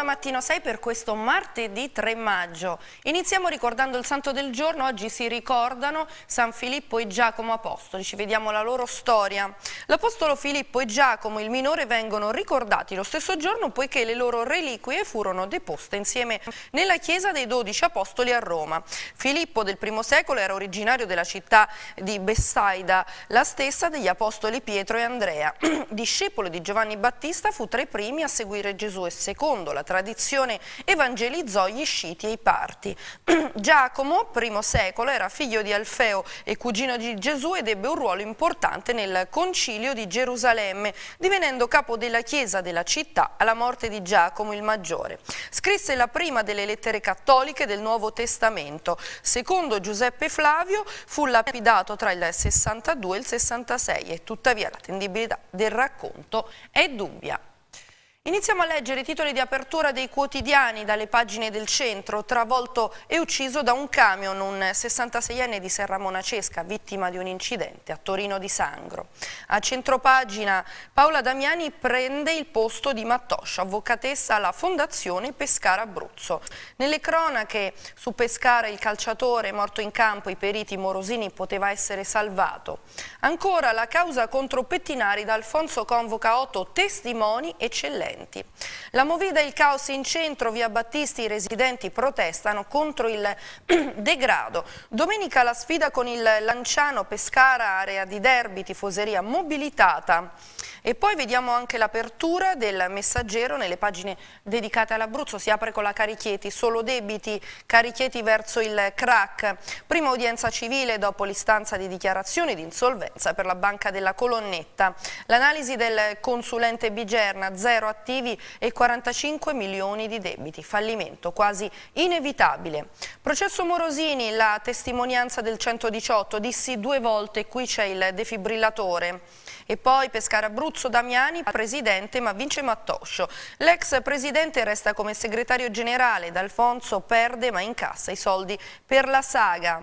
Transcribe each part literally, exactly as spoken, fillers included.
Mattino sei per questo martedì tre maggio. Iniziamo ricordando il santo del giorno. Oggi si ricordano San Filippo e Giacomo Apostoli. Ci vediamo la loro storia. L'Apostolo Filippo e Giacomo, il minore, vengono ricordati lo stesso giorno poiché le loro reliquie furono deposte insieme nella chiesa dei dodici Apostoli a Roma. Filippo del primo secolo era originario della città di Bessaida, la stessa degli Apostoli Pietro e Andrea. Discepolo di Giovanni Battista, fu tra i primi a seguire Gesù e secondo la tradizione evangelizzò gli Sciti e i Parti. Giacomo, primo secolo, era figlio di Alfeo e cugino di Gesù ed ebbe un ruolo importante nel concilio di Gerusalemme, divenendo capo della chiesa della città alla morte di Giacomo il Maggiore. Scrisse la prima delle lettere cattoliche del Nuovo Testamento. Secondo Giuseppe Flavio fu lapidato tra il sessantadue e il sessantasei e tuttavia l'attendibilità del racconto è dubbia. Iniziamo a leggere i titoli di apertura dei quotidiani dalle pagine del centro. Travolto e ucciso da un camion un sessantaseienne di Serramonacesca, vittima di un incidente a Torino di Sangro. A centropagina Paola Damiani prende il posto di Mattoscia, avvocatessa alla Fondazione Pescara Abruzzo. Nelle cronache su Pescara il calciatore morto in campo, i periti Morosini poteva essere salvato. Ancora la causa contro Pettinari, da Alfonso convoca otto testimoni eccellenti. La movida e il caos in centro, via Battisti, i residenti protestano contro il degrado. Domenica la sfida con il Lanciano, Pescara, area di derby, tifoseria mobilitata. E poi vediamo anche l'apertura del Messaggero nelle pagine dedicate all'Abruzzo. Si apre con la Carichieti, solo debiti, Carichieti verso il crack. Prima udienza civile dopo l'istanza di dichiarazioni di insolvenza per la Banca della Colonnetta. L'analisi del consulente Bigerna, zero attivi e quarantacinque milioni di debiti, fallimento quasi inevitabile. Processo Morosini, la testimonianza del centodiciotto, dissi due volte qui c'è il defibrillatore. E poi Pescara Abruzzo, Damiani, presidente ma vince Mattoscio. L'ex presidente resta come segretario generale, D'Alfonso perde ma incassa i soldi per la saga.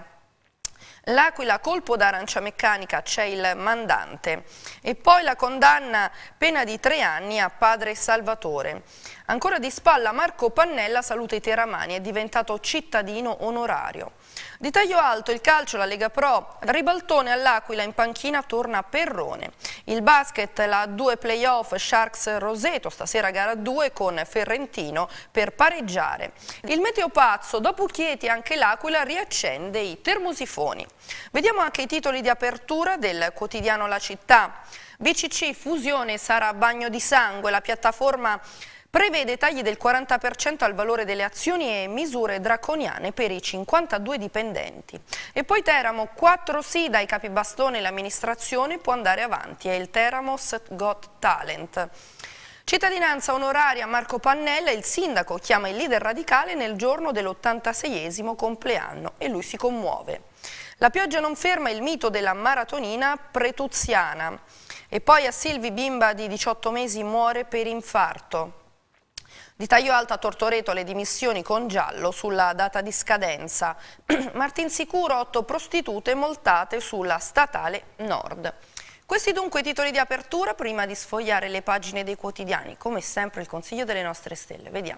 L'Aquila, colpo d'arancia meccanica, c'è il mandante. E poi la condanna, pena di tre anni a padre Salvatore. Ancora di spalla Marco Pannella saluta i teramani, è diventato cittadino onorario. Di taglio alto il calcio, la Lega Pro, ribaltone all'Aquila, in panchina torna Perrone. Il basket, la due playoff Sharks Roseto, stasera gara due con Ferrentino per pareggiare. Il meteo pazzo, dopo Chieti anche l'Aquila riaccende i termosifoni. Vediamo anche i titoli di apertura del quotidiano La Città. B C C, fusione sarà bagno di sangue, la piattaforma prevede tagli del quaranta per cento al valore delle azioni e misure draconiane per i cinquantadue dipendenti. E poi Teramo, quattro sì dai capibastone, l'amministrazione può andare avanti, è il Teramos Got Talent. Cittadinanza onoraria, Marco Pannella, il sindaco chiama il leader radicale nel giorno dell'ottantaseiesimo compleanno e lui si commuove. La pioggia non ferma il mito della maratonina pretuziana. E poi a Silvi, bimba di diciotto mesi muore per infarto. Di taglio alto a Tortoreto, le dimissioni con giallo sulla data di scadenza. Martinsicuro, otto prostitute multate sulla statale Nord. Questi dunque i titoli di apertura prima di sfogliare le pagine dei quotidiani. Come sempre il consiglio delle nostre stelle. Vediamo.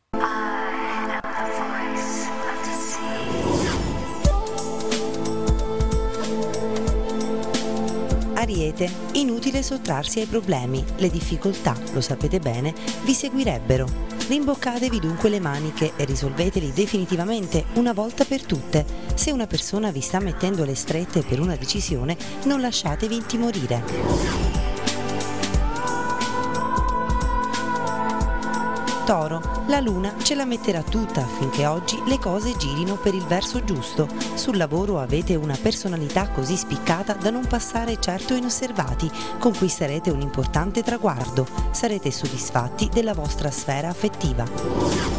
Ariete, inutile sottrarsi ai problemi, le difficoltà, lo sapete bene, vi seguirebbero. Rimboccatevi dunque le maniche e risolveteli definitivamente una volta per tutte. Se una persona vi sta mettendo le strette per una decisione, non lasciatevi intimorire. Toro, la luna ce la metterà tutta affinché oggi le cose girino per il verso giusto. Sul lavoro avete una personalità così spiccata da non passare certo inosservati, conquisterete un importante traguardo, sarete soddisfatti della vostra sfera affettiva.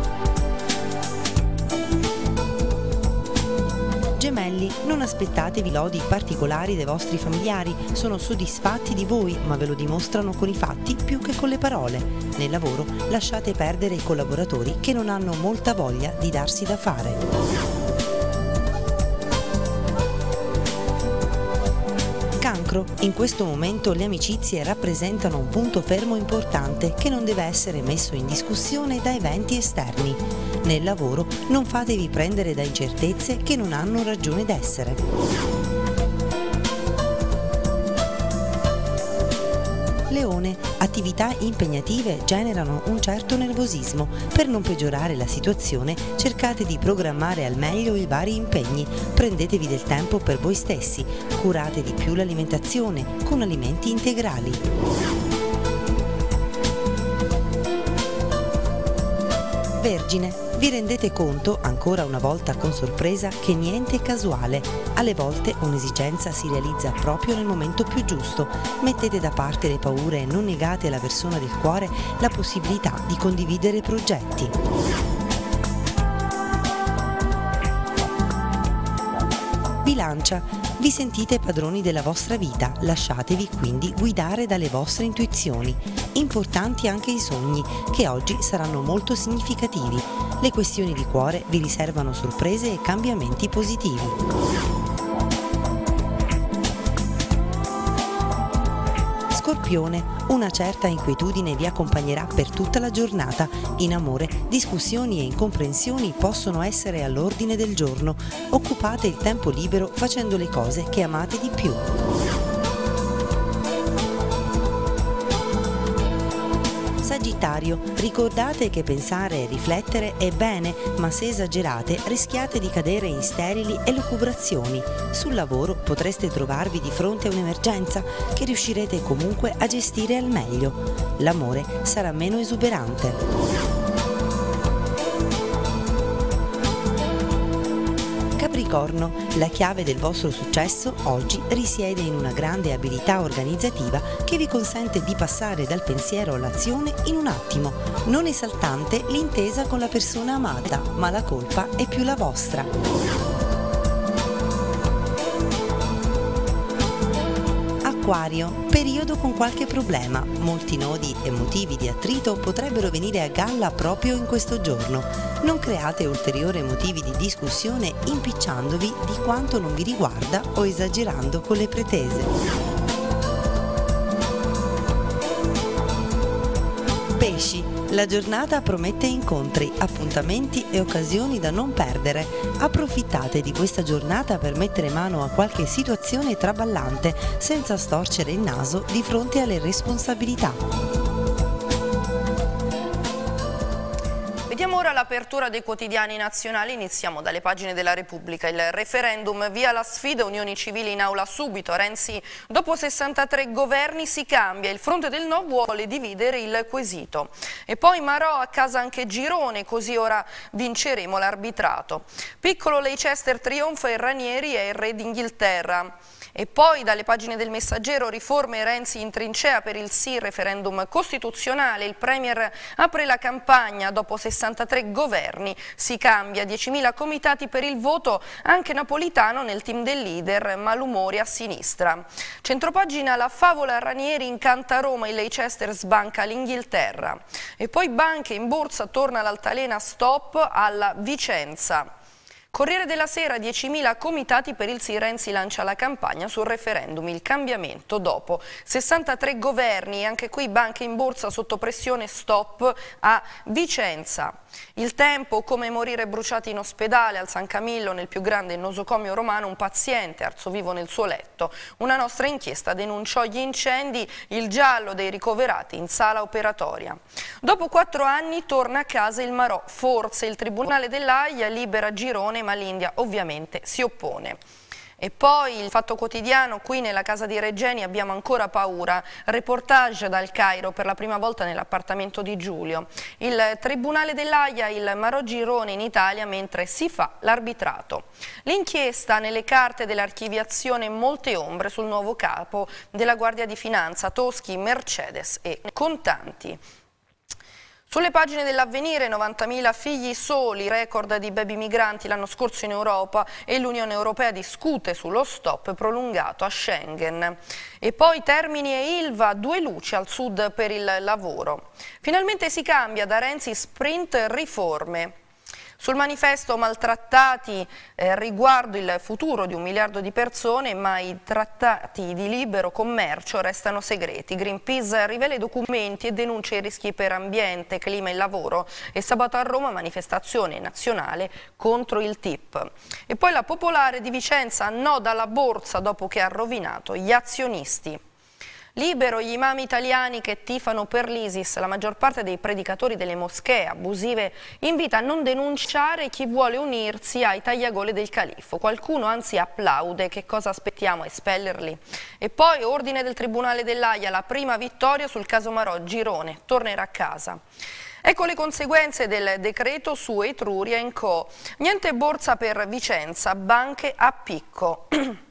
Gemelli, non aspettatevi lodi particolari dai vostri familiari, sono soddisfatti di voi ma ve lo dimostrano con i fatti più che con le parole. Nel lavoro lasciate perdere i collaboratori che non hanno molta voglia di darsi da fare. Cancro, macro, in questo momento le amicizie rappresentano un punto fermo importante che non deve essere messo in discussione da eventi esterni. Nel lavoro non fatevi prendere da incertezze che non hanno ragione d'essere. Leone, attività impegnative generano un certo nervosismo. Per non peggiorare la situazione, cercate di programmare al meglio i vari impegni, prendetevi del tempo per voi stessi, curate di più l'alimentazione con alimenti integrali. Vergine, vi rendete conto, ancora una volta con sorpresa, che niente è casuale. Alle volte un'esigenza si realizza proprio nel momento più giusto. Mettete da parte le paure e non negate alla persona del cuore la possibilità di condividere progetti. Bilancia, vi sentite padroni della vostra vita, lasciatevi quindi guidare dalle vostre intuizioni. Importanti anche i sogni, che oggi saranno molto significativi. Le questioni di cuore vi riservano sorprese e cambiamenti positivi. Scorpione, una certa inquietudine vi accompagnerà per tutta la giornata. In amore, discussioni e incomprensioni possono essere all'ordine del giorno. Occupate il tempo libero facendo le cose che amate di più. Sagittario, ricordate che pensare e riflettere è bene, ma se esagerate rischiate di cadere in sterili elucubrazioni. Sul lavoro potreste trovarvi di fronte a un'emergenza che riuscirete comunque a gestire al meglio. L'amore sarà meno esuberante. Capricorno, la chiave del vostro successo oggi risiede in una grande abilità organizzativa che vi consente di passare dal pensiero all'azione in un attimo. Non esaltante l'intesa con la persona amata, ma la colpa è più la vostra. Acquario, periodo con qualche problema. Molti nodi e motivi di attrito potrebbero venire a galla proprio in questo giorno. Non create ulteriori motivi di discussione impicciandovi di quanto non vi riguarda o esagerando con le pretese. Pesci, la giornata promette incontri, appuntamenti e occasioni da non perdere. Approfittate di questa giornata per mettere mano a qualche situazione traballante senza storcere il naso di fronte alle responsabilità. Vediamo ora l'apertura dei quotidiani nazionali, iniziamo dalle pagine della Repubblica. Il referendum, via la sfida, unioni civili in aula subito. Renzi, dopo sessantatré governi si cambia, il fronte del no vuole dividere il quesito. E poi Marò, a casa anche Girone, così ora vinceremo l'arbitrato. Piccolo Leicester trionfa e Ranieri è il re d'Inghilterra. E poi dalle pagine del Messaggero, riforme, Renzi in trincea per il sì referendum costituzionale, il Premier apre la campagna, dopo sessantatré governi si cambia, diecimila comitati per il voto, anche Napolitano nel team del leader, malumori a sinistra. Centropagina, la favola Ranieri incanta Roma, il Leicester sbanca l'Inghilterra. E poi banche, in borsa torna l'altalena, stop alla Vicenza. Corriere della Sera, diecimila comitati per il sì, Renzi lancia la campagna sul referendum, il cambiamento dopo sessantatré governi, anche qui banche in borsa sotto pressione, stop a Vicenza. Il Tempo, come morire bruciati in ospedale, al San Camillo nel più grande nosocomio romano un paziente arso vivo nel suo letto. Una nostra inchiesta denunciò gli incendi, il giallo dei ricoverati in sala operatoria. Dopo quattro anni torna a casa il Marò, forse il Tribunale dell'Aia libera Girone, ma l'India ovviamente si oppone. E poi il Fatto Quotidiano, qui nella casa di Regeni abbiamo ancora paura, reportage dal Cairo per la prima volta nell'appartamento di Giulio. Il Tribunale dell'Aia, il Marò Girone in Italia mentre si fa l'arbitrato. L'inchiesta, nelle carte dell'archiviazione, molte ombre sul nuovo capo della Guardia di Finanza, Toschi, Mercedes e contanti. Sulle pagine dell'Avvenire, novantamila figli soli, record di baby migranti l'anno scorso in Europa e l'Unione Europea discute sullo stop prolungato a Schengen. E poi Termini e Ilva, due luci al sud per il lavoro. Finalmente si cambia, da Renzi sprint riforme. Sul manifesto maltrattati eh, riguardo il futuro di un miliardo di persone, ma i trattati di libero commercio restano segreti. Greenpeace rivela i documenti e denuncia i rischi per ambiente, clima e lavoro, e sabato a Roma manifestazione nazionale contro il T I P. E poi la Popolare di Vicenza annoda la borsa dopo che ha rovinato gli azionisti. Libero gli imam italiani che tifano per l'ISIS. La maggior parte dei predicatori delle moschee abusive invita a non denunciare chi vuole unirsi ai tagliagole del califfo. Qualcuno anzi applaude. Che cosa aspettiamo a espellerli? E poi ordine del Tribunale dell'Aia, la prima vittoria sul caso Marò. Girone tornerà a casa. Ecco le conseguenze del decreto su Etruria and Co. Niente borsa per Vicenza, banche a picco.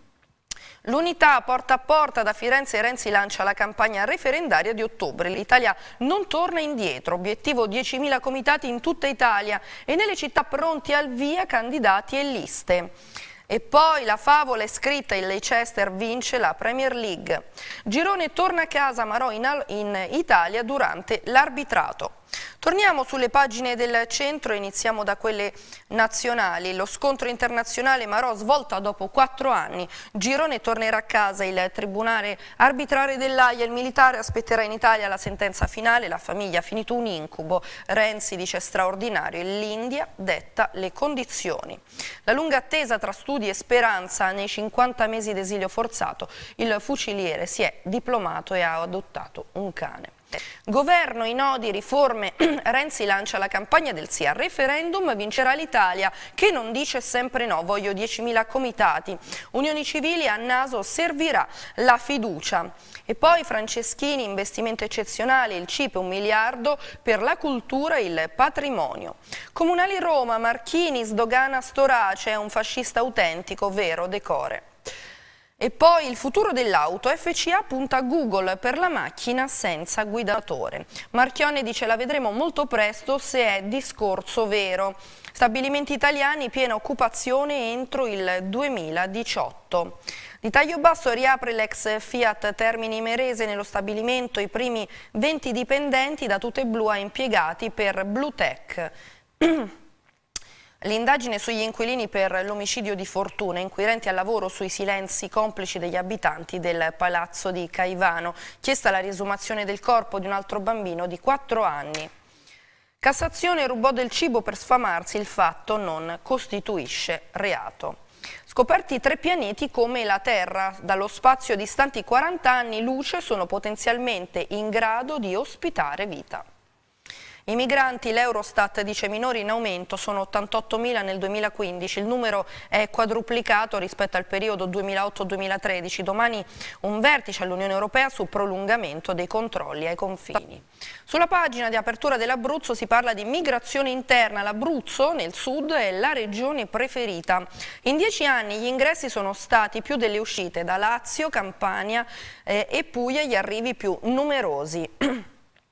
L'unità porta a porta da Firenze. Renzi lancia la campagna referendaria di ottobre. L'Italia non torna indietro, obiettivo diecimila comitati in tutta Italia e nelle città pronti al via candidati e liste. E poi la favola è scritta, il Leicester vince la Premier League. Girone torna a casa, Marò in, in Italia durante l'arbitrato. Torniamo sulle pagine del centro e iniziamo da quelle nazionali. Lo scontro internazionale, Marò svolta dopo quattro anni. Girone tornerà a casa, il tribunale arbitrale dell'Aia, il militare aspetterà in Italia la sentenza finale, la famiglia ha finito un incubo. Renzi dice straordinario e l'India detta le condizioni. La lunga attesa tra studi e speranza nei cinquanta mesi d'esilio forzato, il fuciliere si è diplomato e ha adottato un cane. Governo, i nodi, riforme, Renzi lancia la campagna del sì al referendum, vincerà l'Italia che non dice sempre no, voglio diecimila comitati, unioni civili a naso servirà la fiducia. E poi Franceschini, investimento eccezionale, il C I P un miliardo per la cultura e il patrimonio. Comunali Roma, Marchini sdogana Storace, è un fascista autentico, vero decore. E poi il futuro dell'auto, F C A punta a Google per la macchina senza guidatore. Marchionne dice la vedremo molto presto se è discorso vero. Stabilimenti italiani, piena occupazione entro il duemiladiciotto. Di taglio basso riapre l'ex Fiat Termini Imerese nello stabilimento, i primi venti dipendenti da tute blu a impiegati per Bluetech. L'indagine sugli inquilini per l'omicidio di Fortuna, inquirenti al lavoro sui silenzi complici degli abitanti del palazzo di Caivano, chiesta la riesumazione del corpo di un altro bambino di quattro anni. Cassazione, rubò del cibo per sfamarsi, il fatto non costituisce reato. Scoperti tre pianeti come la Terra, dallo spazio distanti quaranta anni luce, sono potenzialmente in grado di ospitare vita. I migranti, l'Eurostat dice minori in aumento, sono ottantottomila nel duemilaquindici, il numero è quadruplicato rispetto al periodo duemilaotto duemilatredici. Domani un vertice all'Unione Europea su prolungamento dei controlli ai confini. Sulla pagina di apertura dell'Abruzzo si parla di migrazione interna. L'Abruzzo nel sud è la regione preferita. In dieci anni gli ingressi sono stati più delle uscite, da Lazio, Campania eh, e Puglia gli arrivi più numerosi.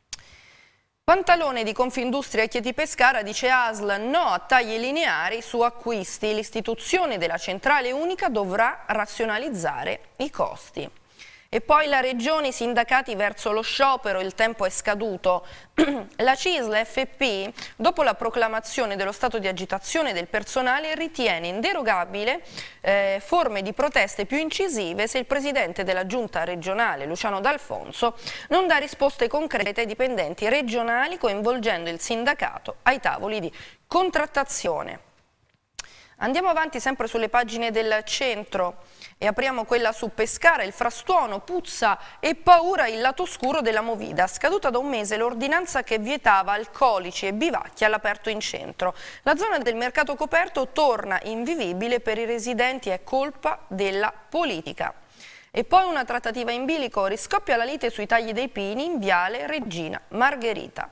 Pantalone di Confindustria e Chieti Pescara dice A S L no a tagli lineari su acquisti, l'istituzione della centrale unica dovrà razionalizzare i costi. E poi la Regione, i sindacati verso lo sciopero, il tempo è scaduto. La C I S L F P, dopo la proclamazione dello stato di agitazione del personale, ritiene inderogabile eh, forme di proteste più incisive se il presidente della giunta regionale, Luciano D'Alfonso, non dà risposte concrete ai dipendenti regionali coinvolgendo il sindacato ai tavoli di contrattazione. Andiamo avanti sempre sulle pagine del centro e apriamo quella su Pescara. Il frastuono, puzza e paura, il lato oscuro della Movida. Scaduta da un mese l'ordinanza che vietava alcolici e bivacchi all'aperto in centro. La zona del mercato coperto torna invivibile per i residenti, è colpa della politica. E poi una trattativa in bilico, riscoppia la lite sui tagli dei pini in viale Regina Margherita.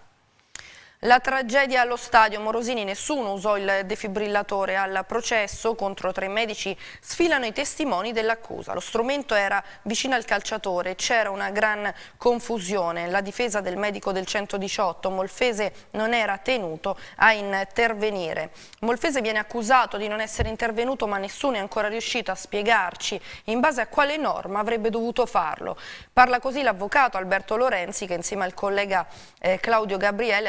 La tragedia allo stadio, Morosini, nessuno usò il defibrillatore. Al processo contro tre medici sfilano i testimoni dell'accusa. Lo strumento era vicino al calciatore, c'era una gran confusione. La difesa del medico del centodiciotto, Molfese non era tenuto a intervenire. Molfese viene accusato di non essere intervenuto, ma nessuno è ancora riuscito a spiegarci in base a quale norma avrebbe dovuto farlo. Parla così l'avvocato Alberto Lorenzi, che insieme al collega eh, Claudio Gabriele assiste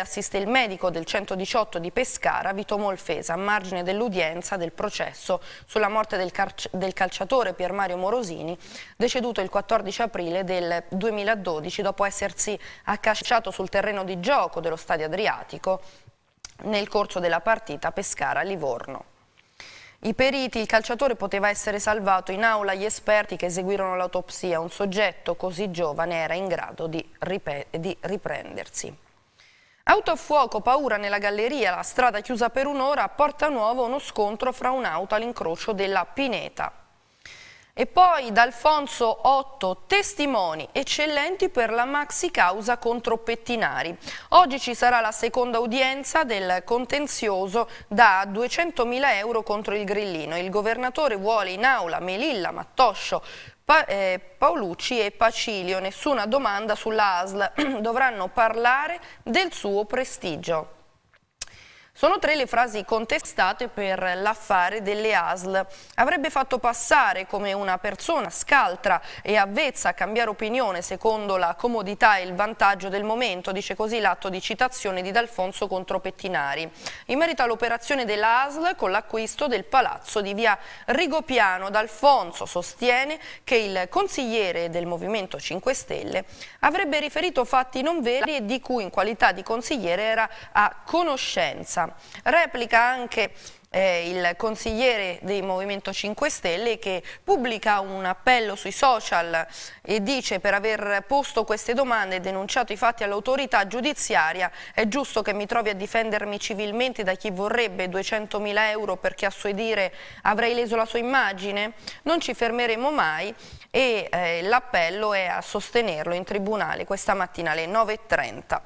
del medico del centodiciotto di Pescara, Vito Molfesa, a margine dell'udienza del processo sulla morte del, del calciatore Pier Mario Morosini, deceduto il quattordici aprile del duemiladodici dopo essersi accasciato sul terreno di gioco dello Stadio Adriatico nel corso della partita Pescara-Livorno. I periti, il calciatore poteva essere salvato, in aula gli esperti che eseguirono l'autopsia, un soggetto così giovane era in grado di, di riprendersi. Auto a fuoco, paura nella galleria, la strada chiusa per un'ora, a Porta Nuova uno scontro fra un'auto all'incrocio della Pineta. E poi da Alfonso otto testimoni eccellenti per la maxi causa contro Pettinari. Oggi ci sarà la seconda udienza del contenzioso da duecentomila euro contro il grillino. Il governatore vuole in aula Melilla, Mattoscio, Pa eh, Paolucci e Pacilio. Nessuna domanda sulla A S L. Dovranno parlare del suo prestigio. Sono tre le frasi contestate per l'affare delle A S L. Avrebbe fatto passare come una persona scaltra e avvezza a cambiare opinione secondo la comodità e il vantaggio del momento, dice così l'atto di citazione di D'Alfonso contro Pettinari. In merito all'operazione della A S L con l'acquisto del palazzo di via Rigopiano, D'Alfonso sostiene che il consigliere del Movimento cinque Stelle avrebbe riferito fatti non veri e di cui in qualità di consigliere era a conoscenza. Replica anche eh, il consigliere del Movimento cinque Stelle che pubblica un appello sui social e dice: per aver posto queste domande e denunciato i fatti all'autorità giudiziaria è giusto che mi trovi a difendermi civilmente da chi vorrebbe duecentomila euro perché a suo dire avrei leso la sua immagine? Non ci fermeremo mai e eh, l'appello è a sostenerlo in tribunale questa mattina alle nove e trenta.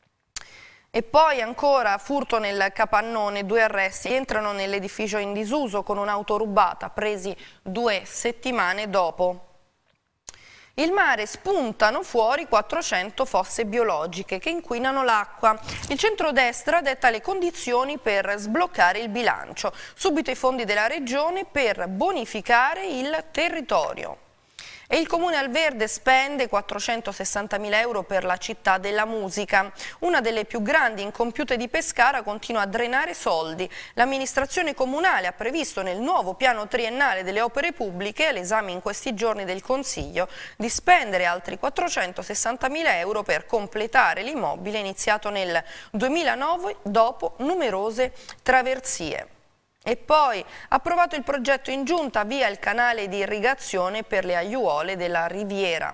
E poi ancora furto nel capannone, due arresti, entrano nell'edificio in disuso con un'auto rubata, presi due settimane dopo. Il mare, spuntano fuori quattrocento fosse biologiche che inquinano l'acqua. Il centrodestra detta le condizioni per sbloccare il bilancio, subito i fondi della regione per bonificare il territorio. E il Comune Alverde spende quattrocentosessantamila euro per la città della musica. Una delle più grandi incompiute di Pescara continua a drenare soldi. L'amministrazione comunale ha previsto nel nuovo piano triennale delle opere pubbliche, all'esame in questi giorni del Consiglio, di spendere altri quattrocentosessantamila euro per completare l'immobile iniziato nel duemilanove dopo numerose traversie. E poi approvato il progetto in giunta, via il canale di irrigazione per le aiuole della Riviera.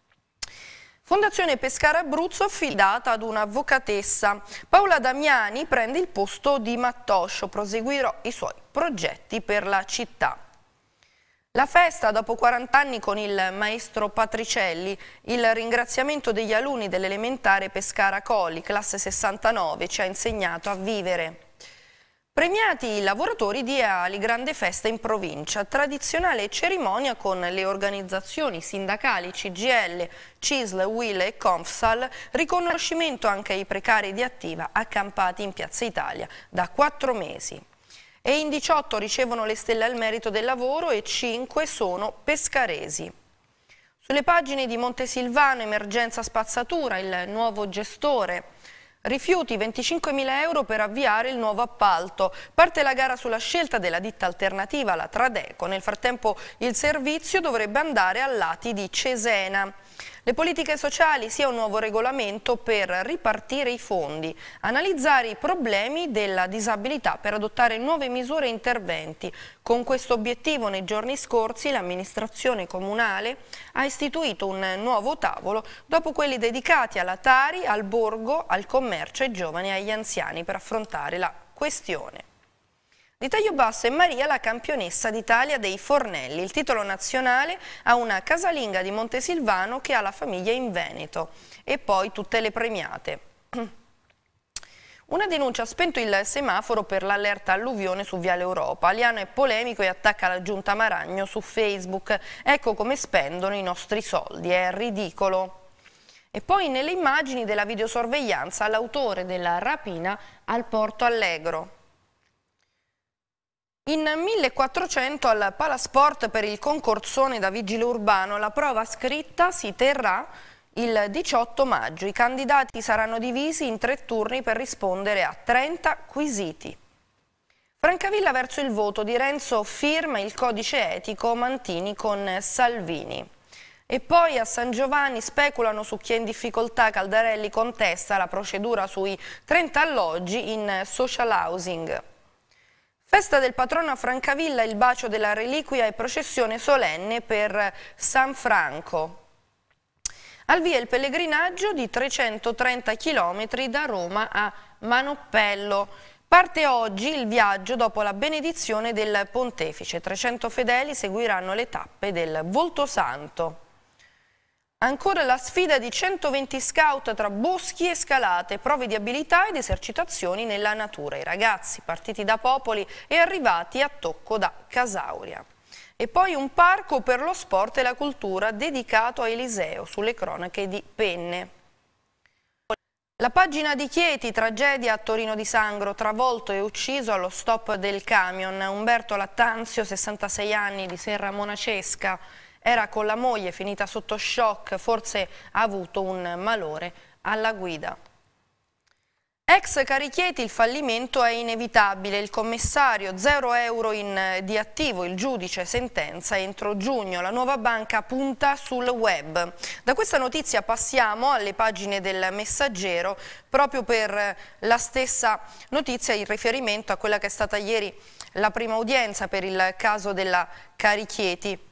Fondazione Pescara Abruzzo affidata ad un'avvocatessa. Paola Damiani prende il posto di Mattoscio, proseguirà i suoi progetti per la città. La festa dopo quaranta anni con il maestro Patricelli, il ringraziamento degli alunni dell'elementare Pescara Colli, classe sessantanove, ci ha insegnato a vivere. Premiati i lavoratori di Ali, grande festa in provincia, tradizionale cerimonia con le organizzazioni sindacali C G I L, C I S L, U I L e Confsal, riconoscimento anche ai precari di Attiva accampati in Piazza Italia da quattro mesi. E in diciotto ricevono le stelle al merito del lavoro e cinque sono pescaresi. Sulle pagine di Montesilvano, emergenza spazzatura, il nuovo gestore. Rifiuti, venticinquemila euro per avviare il nuovo appalto. Parte la gara sulla scelta della ditta alternativa, la Tradeco. Nel frattempo il servizio dovrebbe andare al Lati di Cesena. Le politiche sociali, sia un nuovo regolamento per ripartire i fondi, analizzare i problemi della disabilità per adottare nuove misure e interventi. Con questo obiettivo nei giorni scorsi l'amministrazione comunale ha istituito un nuovo tavolo dopo quelli dedicati alla Tari, al borgo, al commercio, ai giovani e agli anziani per affrontare la questione. Di taglio basso è Maria, la campionessa d'Italia dei fornelli. Il titolo nazionale ha una casalinga di Montesilvano che ha la famiglia in Veneto. E poi tutte le premiate. Una denuncia ha spento il semaforo per l'allerta alluvione su Viale Europa. Aliano è polemico e attacca la giunta Maragno su Facebook. Ecco come spendono i nostri soldi, è ridicolo. E poi nelle immagini della videosorveglianza l'autore della rapina al Porto Allegro. In millequattrocento al Palasport per il concorsone da vigile urbano la prova scritta si terrà il diciotto maggio. I candidati saranno divisi in tre turni per rispondere a trenta quesiti. Francavilla verso il voto, Di Renzo firma il codice etico, Mantini con Salvini. E poi a San Giovanni speculano su chi è in difficoltà, Caldarelli contesta la procedura sui trenta alloggi in social housing. Festa del patrono a Francavilla, il bacio della reliquia e processione solenne per San Franco. Al via il pellegrinaggio di trecentotrenta chilometri da Roma a Manoppello. Parte oggi il viaggio dopo la benedizione del pontefice. trecento fedeli seguiranno le tappe del Voltosanto. Ancora la sfida di centoventi scout tra boschi e scalate, prove di abilità ed esercitazioni nella natura. I ragazzi partiti da Popoli e arrivati a Tocco da Casauria. E poi un parco per lo sport e la cultura dedicato a Eliseo, sulle cronache di Penne. La pagina di Chieti, tragedia a Torino di Sangro, travolto e ucciso allo stop del camion. Umberto Lattanzio, sessantasei anni, di Serra Monacesca, era con la moglie finita sotto shock, forse ha avuto un malore alla guida. Ex Carichieti, il fallimento è inevitabile, il commissario zero euro in, di attivo, il giudice sentenza entro giugno, la nuova banca punta sul web. Da questa notizia passiamo alle pagine del Messaggero, proprio per la stessa notizia in riferimento a quella che è stata ieri la prima udienza per il caso della Carichieti.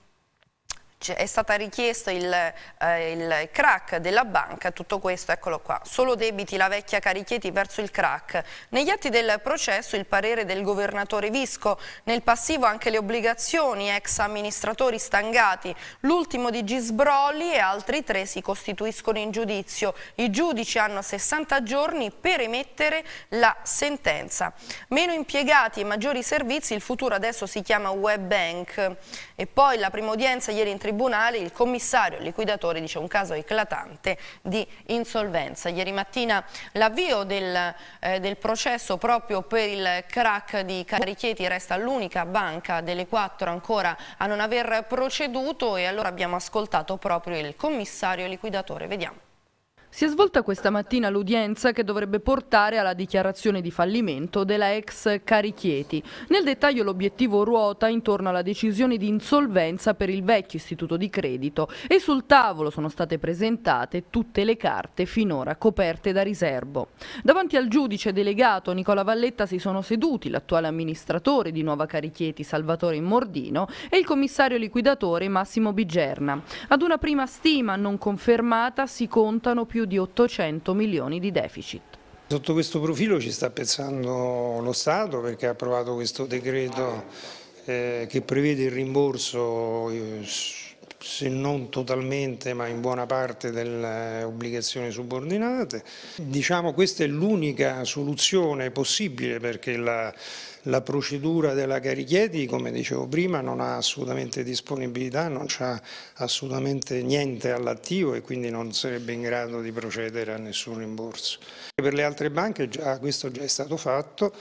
È stata richiesta il, eh, il crack della banca, tutto questo, eccolo qua, solo debiti la vecchia Carichieti verso il crack. Negli atti del processo il parere del governatore Visco, nel passivo anche le obbligazioni, ex amministratori stangati, l'ultimo di Gisbrolli e altri tre si costituiscono in giudizio. I giudici hanno sessanta giorni per emettere la sentenza. Meno impiegati e maggiori servizi, il futuro adesso si chiama Web Bank. E poi la prima udienza ieri in tribunale, il commissario il liquidatore dice un caso eclatante di insolvenza. Ieri mattina l'avvio del, eh, del processo proprio per il crack di Carichieti, resta l'unica banca delle quattro ancora a non aver proceduto e allora abbiamo ascoltato proprio il commissario liquidatore. Vediamo. Si è svolta questa mattina l'udienza che dovrebbe portare alla dichiarazione di fallimento della ex Carichieti. Nel dettaglio l'obiettivo ruota intorno alla decisione di insolvenza per il vecchio istituto di credito e sul tavolo sono state presentate tutte le carte finora coperte da riservo. Davanti al giudice delegato Nicola Valletta si sono seduti l'attuale amministratore di Nuova Carichieti Salvatore Immordino e il commissario liquidatore Massimo Bigerna. Ad una prima stima non confermata si contano più di ottocento milioni di deficit. Sotto questo profilo ci sta pensando lo Stato perché ha approvato questo decreto eh, che prevede il rimborso, eh, se non totalmente ma in buona parte, delle obbligazioni subordinate. Diciamo questa è l'unica soluzione possibile perché la La procedura della Carichieti, come dicevo prima, non ha assolutamente disponibilità, non c'ha assolutamente niente all'attivo e quindi non sarebbe in grado di procedere a nessun rimborso. Per le altre banche già, questo già è stato fatto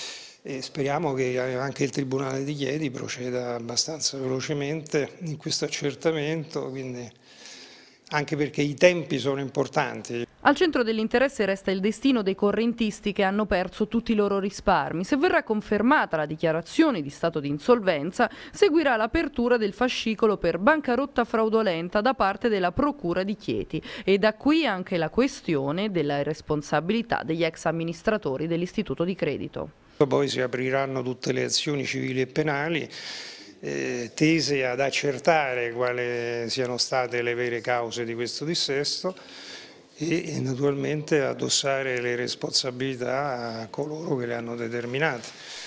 e speriamo che anche il Tribunale di Chieti proceda abbastanza velocemente in questo accertamento, quindi anche perché i tempi sono importanti. Al centro dell'interesse resta il destino dei correntisti che hanno perso tutti i loro risparmi. Se verrà confermata la dichiarazione di stato di insolvenza, seguirà l'apertura del fascicolo per bancarotta fraudolenta da parte della Procura di Chieti e da qui anche la questione della responsabilità degli ex amministratori dell'istituto di credito. Poi si apriranno tutte le azioni civili e penali Eh, tese ad accertare quali siano state le vere cause di questo dissesto e, e naturalmente addossare le responsabilità a coloro che le hanno determinate.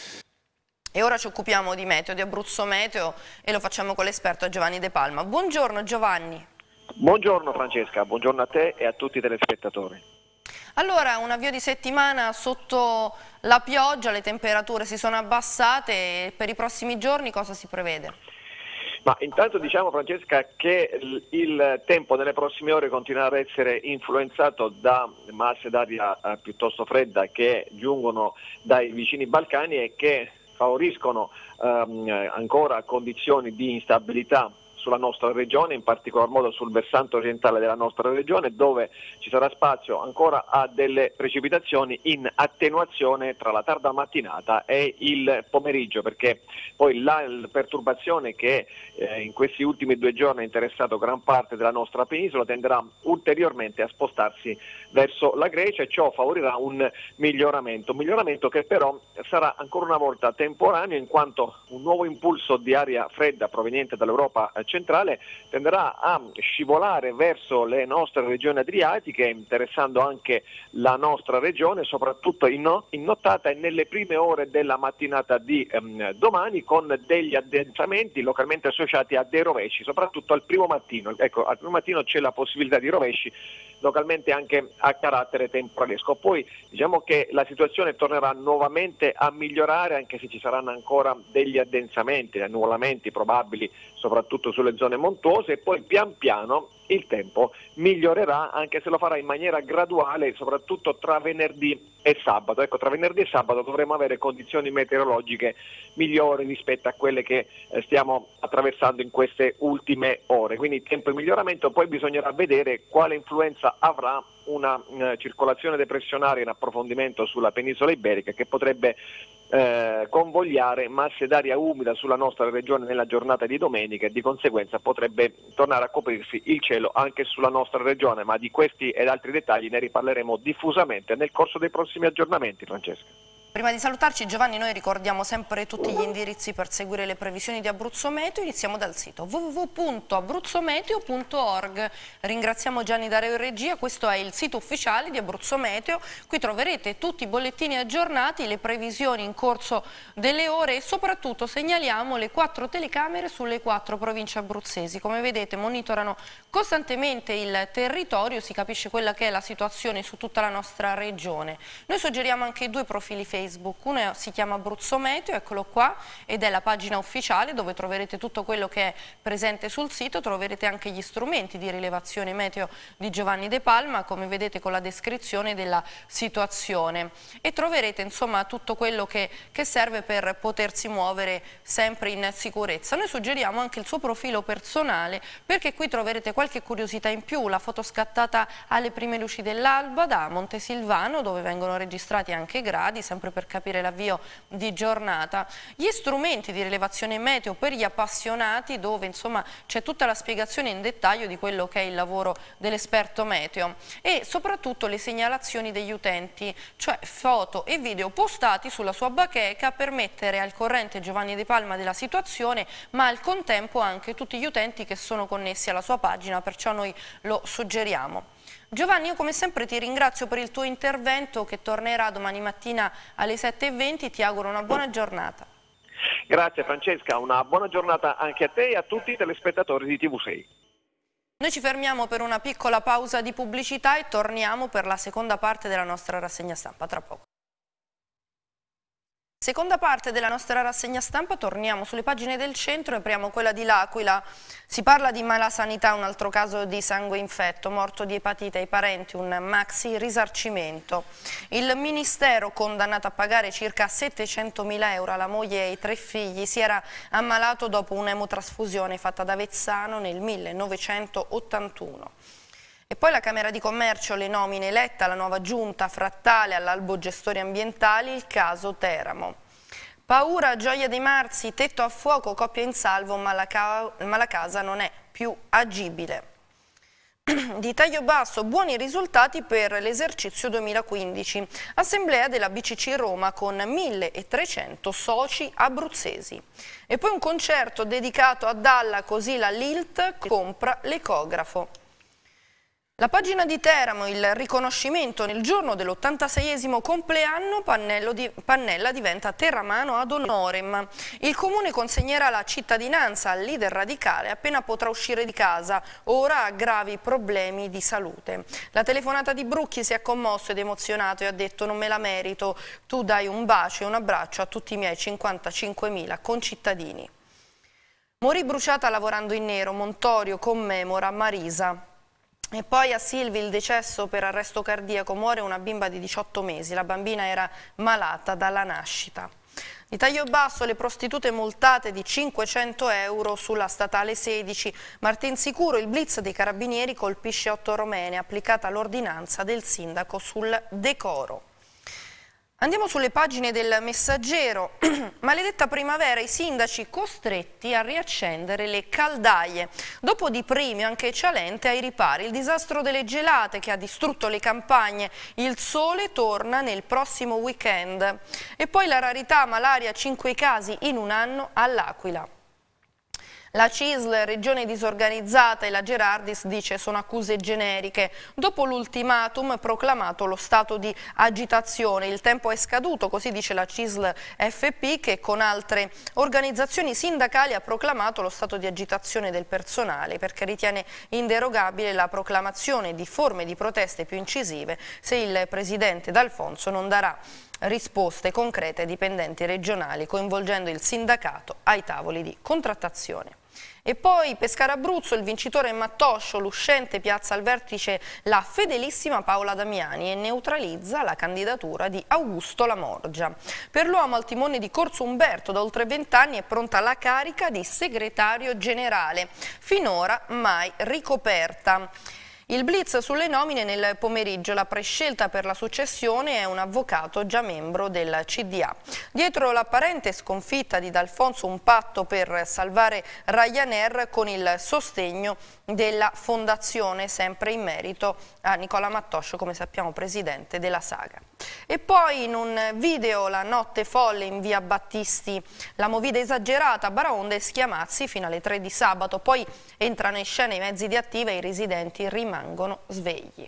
E ora ci occupiamo di meteo, di Abruzzo Meteo e lo facciamo con l'esperto Giovanni De Palma. Buongiorno Giovanni. Buongiorno Francesca, buongiorno a te e a tutti i telespettatori. Allora, un avvio di settimana sotto la pioggia, le temperature si sono abbassate e per i prossimi giorni cosa si prevede? Ma intanto diciamo Francesca che il tempo nelle prossime ore continuerà ad essere influenzato da masse d'aria eh, piuttosto fredda che giungono dai vicini Balcani e che favoriscono ehm, ancora condizioni di instabilità sulla nostra regione, in particolar modo sul versante orientale della nostra regione, dove ci sarà spazio ancora a delle precipitazioni in attenuazione tra la tarda mattinata e il pomeriggio, perché poi la perturbazione che eh, in questi ultimi due giorni ha interessato gran parte della nostra penisola tenderà ulteriormente a spostarsi verso la Grecia, e ciò favorirà un miglioramento, un miglioramento che però sarà ancora una volta temporaneo, in quanto un nuovo impulso di aria fredda proveniente dall'Europa centrale tenderà a scivolare verso le nostre regioni adriatiche, interessando anche la nostra regione, soprattutto in, no, in nottata e nelle prime ore della mattinata di ehm, domani, con degli addensamenti localmente associati a dei rovesci, soprattutto al primo mattino. Ecco, al primo mattino c'è la possibilità di rovesci, localmente anche a carattere temporalesco. Poi diciamo che la situazione tornerà nuovamente a migliorare, anche se ci saranno ancora degli addensamenti, annuvolamenti probabili soprattutto sulle zone montuose, e poi pian piano il tempo migliorerà, anche se lo farà in maniera graduale, soprattutto tra venerdì e sabato. Ecco, tra venerdì e sabato dovremo avere condizioni meteorologiche migliori rispetto a quelle che eh, stiamo attraversando in queste ultime ore, quindi tempo in miglioramento. Poi bisognerà vedere quale influenza avrà una uh, circolazione depressionaria in approfondimento sulla penisola iberica, che potrebbe eh, convogliare masse d'aria umida sulla nostra regione nella giornata di domenica, e di conseguenza potrebbe tornare a coprirsi il cielo anche sulla nostra regione, ma di questi ed altri dettagli ne riparleremo diffusamente nel corso dei prossimi aggiornamenti. Francesca. Prima di salutarci, Giovanni, noi ricordiamo sempre tutti gli indirizzi per seguire le previsioni di Abruzzo Meteo. Iniziamo dal sito w w w punto abruzzometeo punto org. Ringraziamo Gianni Dareo in regia. Questo è il sito ufficiale di Abruzzo Meteo. Qui troverete tutti i bollettini aggiornati, le previsioni in corso delle ore, e soprattutto segnaliamo le quattro telecamere sulle quattro province abruzzesi. Come vedete, monitorano costantemente il territorio, si capisce quella che è la situazione su tutta la nostra regione. Noi suggeriamo anche due profili Facebook. Facebook. Uno si chiama Abruzzo Meteo, eccolo qua, ed è la pagina ufficiale dove troverete tutto quello che è presente sul sito. Troverete anche gli strumenti di rilevazione meteo di Giovanni De Palma, come vedete, con la descrizione della situazione, e troverete insomma tutto quello che, che serve per potersi muovere sempre in sicurezza. Noi suggeriamo anche il suo profilo personale, perché qui troverete qualche curiosità in più, la foto scattata alle prime luci dell'alba da Montesilvano, dove vengono registrati anche i gradi, sempre per capire l'avvio di giornata, gli strumenti di rilevazione meteo per gli appassionati, dove insomma c'è tutta la spiegazione in dettaglio di quello che è il lavoro dell'esperto meteo, e soprattutto le segnalazioni degli utenti, cioè foto e video postati sulla sua bacheca per mettere al corrente Giovanni De Palma della situazione, ma al contempo anche tutti gli utenti che sono connessi alla sua pagina, perciò noi lo suggeriamo. Giovanni, io come sempre ti ringrazio per il tuo intervento, che tornerà domani mattina alle sette e venti. Ti auguro una buona giornata. Grazie Francesca, una buona giornata anche a te e a tutti i telespettatori di T V sei. Noi ci fermiamo per una piccola pausa di pubblicità e torniamo per la seconda parte della nostra rassegna stampa tra poco. Seconda parte della nostra rassegna stampa, torniamo sulle pagine del centro e apriamo quella di L'Aquila. Si parla di malasanità, un altro caso di sangue infetto, morto di epatite ai parenti, un maxi risarcimento. Il Ministero, condannato a pagare circa settecentomila euro alla moglie e ai tre figli, si era ammalato dopo un'emotrasfusione fatta da Vezzano nel millenovecentottantuno. E poi la Camera di Commercio, le nomine, eletta la nuova giunta frattale all'albo gestori ambientali, il caso Teramo. Paura, Gioia dei Marzi, tetto a fuoco, coppia in salvo, ma la, ca ma la casa non è più agibile. Di taglio basso, buoni risultati per l'esercizio duemilaquindici. Assemblea della B C C Roma con milletrecento soci abruzzesi. E poi un concerto dedicato a Dalla, così la L I L T compra l'ecografo. La pagina di Teramo, il riconoscimento nel giorno dell'ottantaseiesimo compleanno, di, Pannella diventa terramano ad honorem. Il comune consegnerà la cittadinanza al leader radicale appena potrà uscire di casa, ora ha gravi problemi di salute. La telefonata di Brucchi si è commosso ed emozionato e ha detto: non me la merito, tu dai un bacio e un abbraccio a tutti i miei cinquantacinquemila concittadini. Morì bruciata lavorando in nero, Montorio commemora Marisa. E poi a Silvi il decesso per arresto cardiaco, muore una bimba di diciotto mesi, la bambina era malata dalla nascita. Di taglio basso le prostitute multate di cinquecento euro sulla statale sedici. Martinsicuro, il blitz dei carabinieri colpisce otto romene, applicata l'ordinanza del sindaco sul decoro. Andiamo sulle pagine del Messaggero. Maledetta primavera, i sindaci costretti a riaccendere le caldaie. Dopo Di Primio anche Cialente ai ripari. Il disastro delle gelate che ha distrutto le campagne. Il sole torna nel prossimo weekend. E poi la rarità malaria, cinque casi in un anno all'Aquila. La C I S L, regione disorganizzata, e la Gerardis dice sono accuse generiche. Dopo l'ultimatum proclamato lo stato di agitazione, il tempo è scaduto, così dice la C I S L F P, che con altre organizzazioni sindacali ha proclamato lo stato di agitazione del personale perché ritiene inderogabile la proclamazione di forme di proteste più incisive se il presidente D'Alfonso non darà risposte concrete ai dipendenti regionali, coinvolgendo il sindacato ai tavoli di contrattazione. E poi Pescara Abruzzo, il vincitore è Mattoscio, l'uscente piazza al vertice la fedelissima Paola Damiani e neutralizza la candidatura di Augusto Lamorgia. Per l'uomo al timone di Corso Umberto da oltre vent'anni è pronta la carica di segretario generale, finora mai ricoperta. Il blitz sulle nomine nel pomeriggio, la prescelta per la successione è un avvocato già membro del C D A. Dietro l'apparente sconfitta di D'Alfonso un patto per salvare Ryanair con il sostegno della fondazione, sempre in merito a Nicola Mattoscio, come sappiamo presidente della saga. E poi in un video la notte folle in via Battisti, la movida esagerata, Baraonda e Schiamazzi fino alle tre di sabato, poi entrano in scena i mezzi di attiva e i residenti rimangono svegli.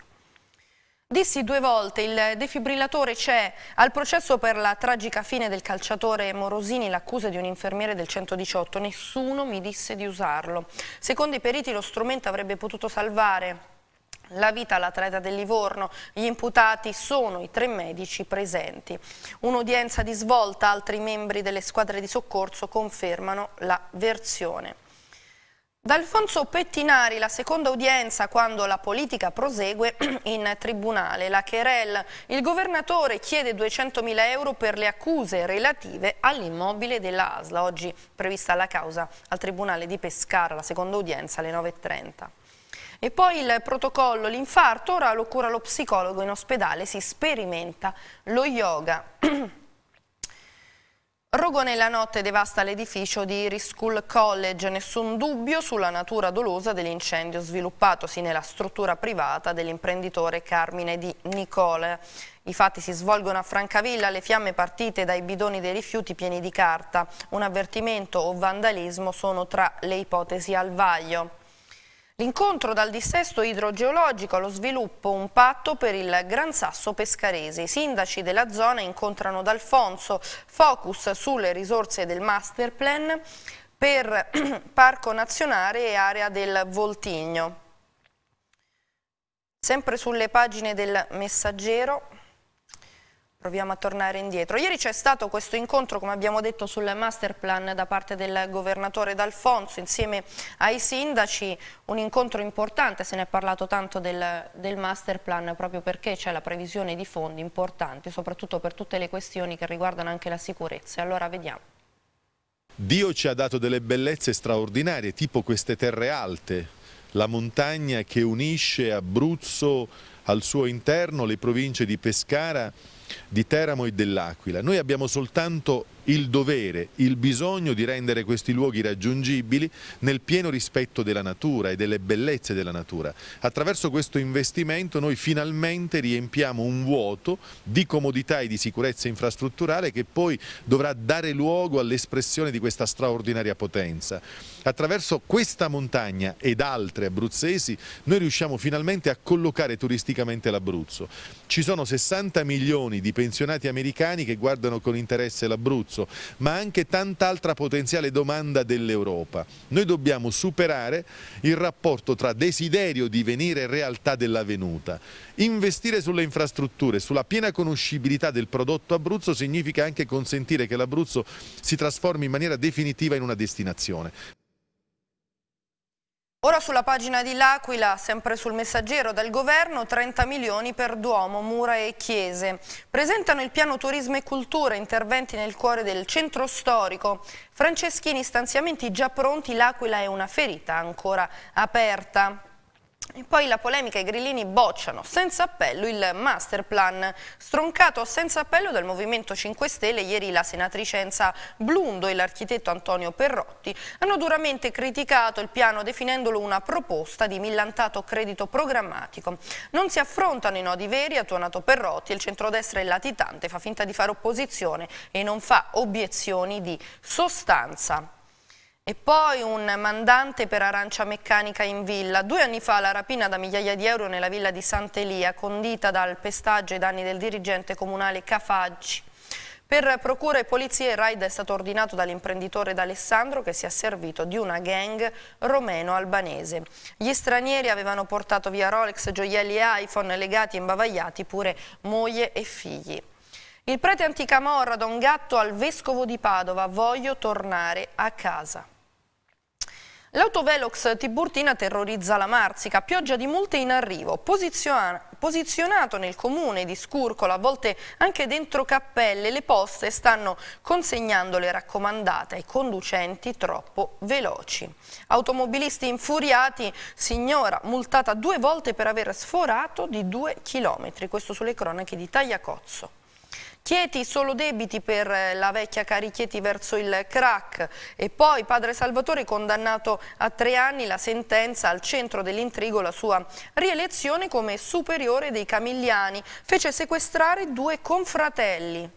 Dissi due volte, il defibrillatore c'è. Al processo per la tragica fine del calciatore Morosini l'accusa di un infermiere del centodiciotto, nessuno mi disse di usarlo. Secondo i periti lo strumento avrebbe potuto salvare la vita all'atleta del Livorno. Gli imputati sono i tre medici presenti. Un'udienza di svolta, altri membri delle squadre di soccorso confermano la versione. D'Alfonso Pettinari, la seconda udienza quando la politica prosegue in tribunale. La querel, il governatore chiede duecentomila euro per le accuse relative all'immobile della A S L A. Oggi prevista la causa al tribunale di Pescara, la seconda udienza alle nove e trenta. E poi il protocollo, l'infarto, ora lo cura lo psicologo, in ospedale si sperimenta lo yoga. Rogo nella notte devasta l'edificio di Iris School College, nessun dubbio sulla natura dolosa dell'incendio sviluppatosi nella struttura privata dell'imprenditore Carmine Di Nicola. I fatti si svolgono a Francavilla, le fiamme partite dai bidoni dei rifiuti pieni di carta. Un avvertimento o vandalismo sono tra le ipotesi al vaglio. L'incontro dal dissesto idrogeologico allo sviluppo, un patto per il Gran Sasso pescarese. I sindaci della zona incontrano D'Alfonso, focus sulle risorse del master plan per Parco Nazionale e area del Voltigno. Sempre sulle pagine del Messaggero. Proviamo a tornare indietro. Ieri c'è stato questo incontro, come abbiamo detto, sul master plan da parte del governatore D'Alfonso insieme ai sindaci, un incontro importante, se ne è parlato tanto del, del master plan proprio perché c'è la previsione di fondi importanti, soprattutto per tutte le questioni che riguardano anche la sicurezza. Allora vediamo. Dio ci ha dato delle bellezze straordinarie, tipo queste terre alte, la montagna che unisce Abruzzo al suo interno, le province di Pescara, di Teramo e dell'Aquila. Noi abbiamo soltanto il dovere, il bisogno di rendere questi luoghi raggiungibili nel pieno rispetto della natura e delle bellezze della natura. Attraverso questo investimento noi finalmente riempiamo un vuoto di comodità e di sicurezza infrastrutturale che poi dovrà dare luogo all'espressione di questa straordinaria potenza. Attraverso questa montagna ed altre abruzzesi noi riusciamo finalmente a collocare turisticamente l'Abruzzo. Ci sono sessanta milioni di pensionati americani che guardano con interesse l'Abruzzo, ma anche tanta altra potenziale domanda dell'Europa. Noi dobbiamo superare il rapporto tra desiderio di venire e realtà della venuta. Investire sulle infrastrutture, sulla piena conoscibilità del prodotto Abruzzo significa anche consentire che l'Abruzzo si trasformi in maniera definitiva in una destinazione. Ora sulla pagina di L'Aquila, sempre sul Messaggero, dal governo trenta milioni per Duomo, mura e chiese. Presentano il piano turismo e cultura, interventi nel cuore del centro storico. Franceschini, stanziamenti già pronti, L'Aquila è una ferita ancora aperta. E poi la polemica, i grillini bocciano senza appello il master plan. Stroncato senza appello dal Movimento cinque Stelle, ieri la senatrice Enza Blundo e l'architetto Antonio Perrotti hanno duramente criticato il piano definendolo una proposta di millantato credito programmatico. Non si affrontano i nodi veri, ha tuonato Perrotti, il centrodestra è latitante, fa finta di fare opposizione e non fa obiezioni di sostanza. E poi un mandante per arancia meccanica in villa. Due anni fa la rapina da migliaia di euro nella villa di Sant'Elia, condita dal pestaggio ai danni del dirigente comunale Cafaggi. Per procura e polizie il raid è stato ordinato dall'imprenditore D'Alessandro che si è servito di una gang romeno-albanese. Gli stranieri avevano portato via Rolex, gioielli e iPhone legati e imbavagliati, pure moglie e figli. Il prete anticamorra da un gatto al vescovo di Padova, voglio tornare a casa. L'autovelox Tiburtina terrorizza la Marsica, pioggia di multe in arrivo, posizionato nel comune di Scurcola, a volte anche dentro cappelle, le poste stanno consegnando le raccomandate ai conducenti troppo veloci. Automobilisti infuriati, signora multata due volte per aver sforato di due chilometri, questo sulle cronache di Tagliacozzo. Chieti, solo debiti per la vecchia Carichieti verso il crack e poi padre Salvatore condannato a tre anni, la sentenza al centro dell'intrigo, la sua rielezione come superiore dei Camigliani, fece sequestrare due confratelli.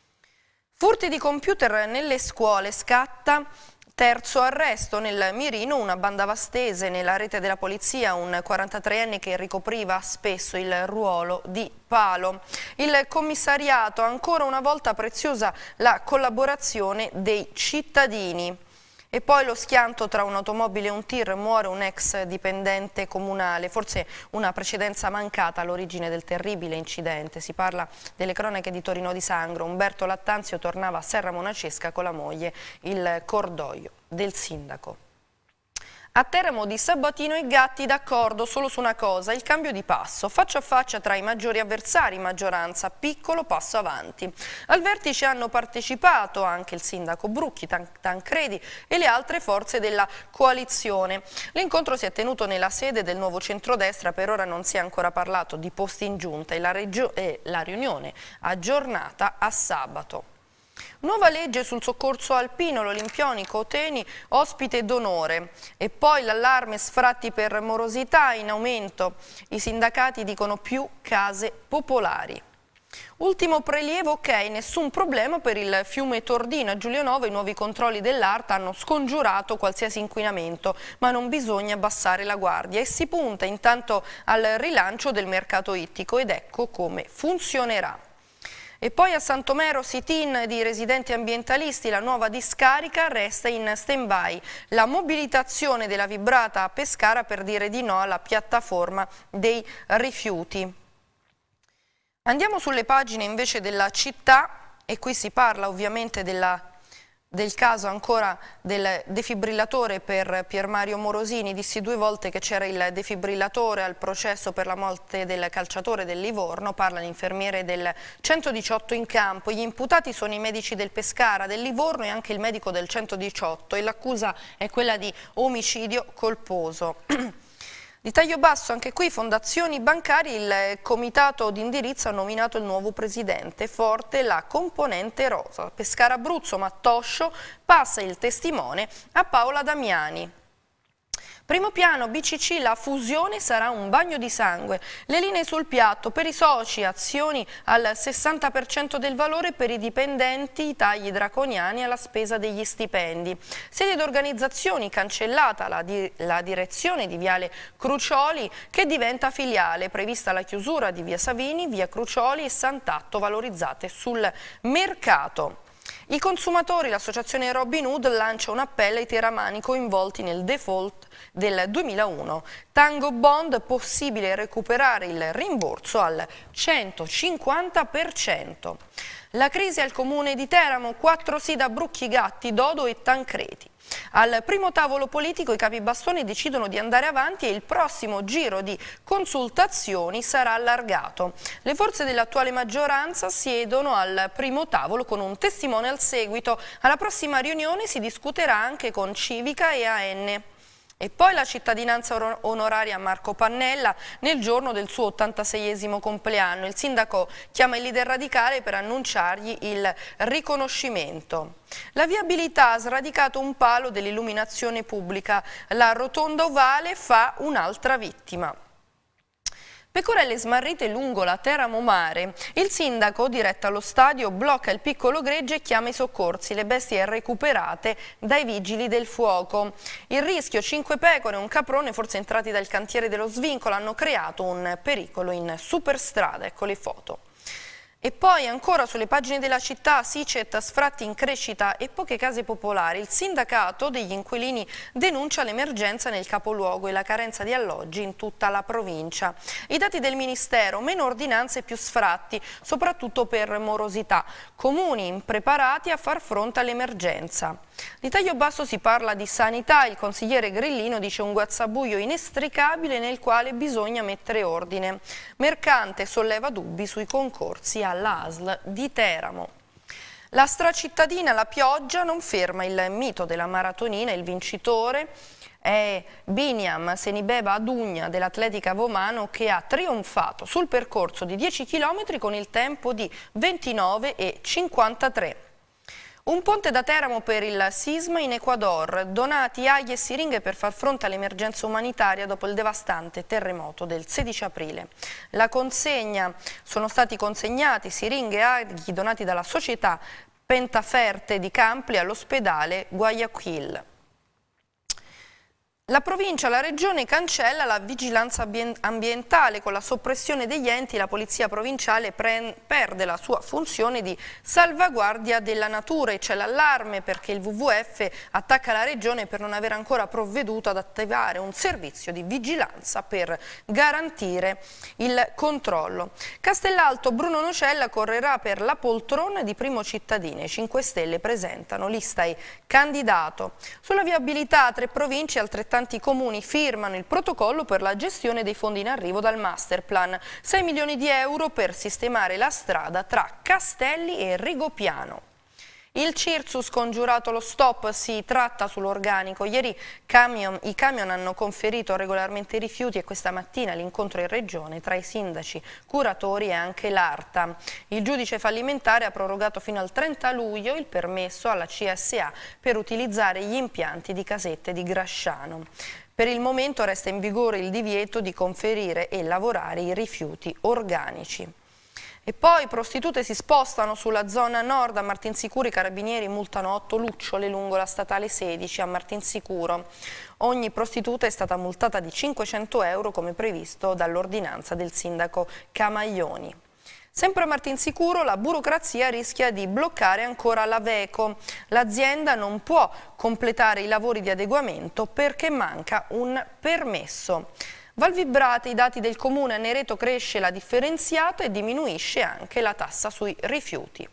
Furti di computer nelle scuole, scatta terzo arresto nel mirino, una banda vastese nella rete della polizia, un quarantatreenne che ricopriva spesso il ruolo di palo. Il commissariato, ancora una volta preziosa la collaborazione dei cittadini. E poi lo schianto tra un'automobile e un tir, muore un ex dipendente comunale, forse una precedenza mancata all'origine del terribile incidente. Si parla delle cronache di Torino di Sangro. Umberto Lattanzio tornava a Serra Monacesca con la moglie, il cordoglio del sindaco. A Teramo di Sabatino e Gatti d'accordo solo su una cosa, il cambio di passo, faccia a faccia tra i maggiori avversari, maggioranza, piccolo passo avanti. Al vertice hanno partecipato anche il sindaco Brucchi, Tan Tancredi e le altre forze della coalizione. L'incontro si è tenuto nella sede del nuovo centrodestra, per ora non si è ancora parlato di posti in giunta e la, e la riunione aggiornata a sabato. Nuova legge sul soccorso alpino, l'Olimpionico Teni ospite d'onore e poi l'allarme sfratti per morosità in aumento, i sindacati dicono più case popolari. Ultimo prelievo, ok, nessun problema per il fiume Tordino, a Giulianova i nuovi controlli dell'A R T hanno scongiurato qualsiasi inquinamento, ma non bisogna abbassare la guardia e si punta intanto al rilancio del mercato ittico ed ecco come funzionerà. E poi a Santomero sit-in di residenti ambientalisti, la nuova discarica resta in stand-by. La mobilitazione della Vibrata a Pescara per dire di no alla piattaforma dei rifiuti. Andiamo sulle pagine invece della Città e qui si parla ovviamente della del caso ancora del defibrillatore per Pier Mario Morosini. Dissi due volte che c'era il defibrillatore al processo per la morte del calciatore del Livorno, parla l'infermiere del centodiciotto in campo. Gli imputati sono i medici del Pescara, del Livorno e anche il medico del centodiciotto e l'accusa è quella di omicidio colposo. Di taglio basso anche qui, fondazioni bancarie, il comitato d'indirizzo ha nominato il nuovo presidente, forte la componente rosa. Pescara Abruzzo, Mattoscio passa il testimone a Paola Damiani. Primo piano, B C C, la fusione sarà un bagno di sangue. Le linee sul piatto, per i soci, azioni al sessanta per cento del valore, per i dipendenti i tagli draconiani alla spesa degli stipendi. Sedi ed organizzazioni, cancellata la, di la direzione di Viale Crucioli che diventa filiale, prevista la chiusura di Via Savini, Via Crucioli e Sant'Atto valorizzate sul mercato. I consumatori, l'associazione Robin Hood lancia un appello ai teramani coinvolti nel default del duemilauno. Tango Bond, possibile recuperare il rimborso al centocinquanta per cento. La crisi al comune di Teramo, quattro sì da Brucchi, Gatti, Dodo e Tancredi. Al primo tavolo politico i capibastoni decidono di andare avanti e il prossimo giro di consultazioni sarà allargato. Le forze dell'attuale maggioranza siedono al primo tavolo con un testimone al seguito. Alla prossima riunione si discuterà anche con Civica e A N. E poi la cittadinanza onoraria a Marco Pannella nel giorno del suo ottantaseiesimo compleanno. Il sindaco chiama il leader radicale per annunciargli il riconoscimento. La viabilità ha sradicato un palo dell'illuminazione pubblica. La rotonda ovale fa un'altra vittima. Pecorelle smarrite lungo la Teramo Mare. Il sindaco, diretto allo stadio, blocca il piccolo gregge e chiama i soccorsi. Le bestie recuperate dai vigili del fuoco. Il rischio: cinque pecore e un caprone, forse entrati dal cantiere dello svincolo, hanno creato un pericolo in superstrada. Ecco le foto. E poi ancora sulle pagine della città, Sicet, sfratti in crescita e poche case popolari. Il sindacato degli inquilini denuncia l'emergenza nel capoluogo e la carenza di alloggi in tutta la provincia. I dati del Ministero: meno ordinanze e più sfratti, soprattutto per morosità. Comuni impreparati a far fronte all'emergenza. Di taglio basso si parla di sanità. Il consigliere Grillino dice un guazzabuio inestricabile nel quale bisogna mettere ordine. Mercante solleva dubbi sui concorsi alla A S L di Teramo. La stracittadina, la pioggia non ferma il mito della maratonina. Il vincitore è Biniam Senibeba Adugna dell'Atletica Vomano, che ha trionfato sul percorso di dieci chilometri con il tempo di ventinove e cinquantatré. Un ponte da Teramo per il sisma in Ecuador, donati aghi e siringhe per far fronte all'emergenza umanitaria dopo il devastante terremoto del sedici aprile. La consegna: sono stati consegnati siringhe e aghi donati dalla società Pentaferte di Campli all'ospedale Guayaquil. La provincia, la regione cancella la vigilanza ambientale. Con la soppressione degli enti, la polizia provinciale perde la sua funzione di salvaguardia della natura e c'è l'allarme perché il W W F attacca la regione per non aver ancora provveduto ad attivare un servizio di vigilanza per garantire il controllo. Castellalto, Bruno Nocella correrà per la poltrona di primo cittadino. I cinque Stelle presentano lista e candidato. Sulla viabilità, tre province e altrettanti comuni firmano il protocollo per la gestione dei fondi in arrivo dal Masterplan. sei milioni di euro per sistemare la strada tra Castelli e Rigopiano. Il C I R S U scongiurato lo stop, si tratta sull'organico. Ieri camion, i camion hanno conferito regolarmente i rifiuti e questa mattina l'incontro in regione tra i sindaci, curatori e anche l'Arta. Il giudice fallimentare ha prorogato fino al trenta luglio il permesso alla C S A per utilizzare gli impianti di Casette di Grasciano. Per il momento resta in vigore il divieto di conferire e lavorare i rifiuti organici. E poi prostitute si spostano sulla zona nord. A Martinsicuro i carabinieri multano otto lucciole lungo la statale sedici a Martinsicuro. Ogni prostituta è stata multata di cinquecento euro come previsto dall'ordinanza del sindaco Camaglioni. Sempre a Martinsicuro la burocrazia rischia di bloccare ancora l'Aveco. L'azienda non può completare i lavori di adeguamento perché manca un permesso. Valvibrate i dati del comune: a Nereto cresce la differenziata e diminuisce anche la tassa sui rifiuti.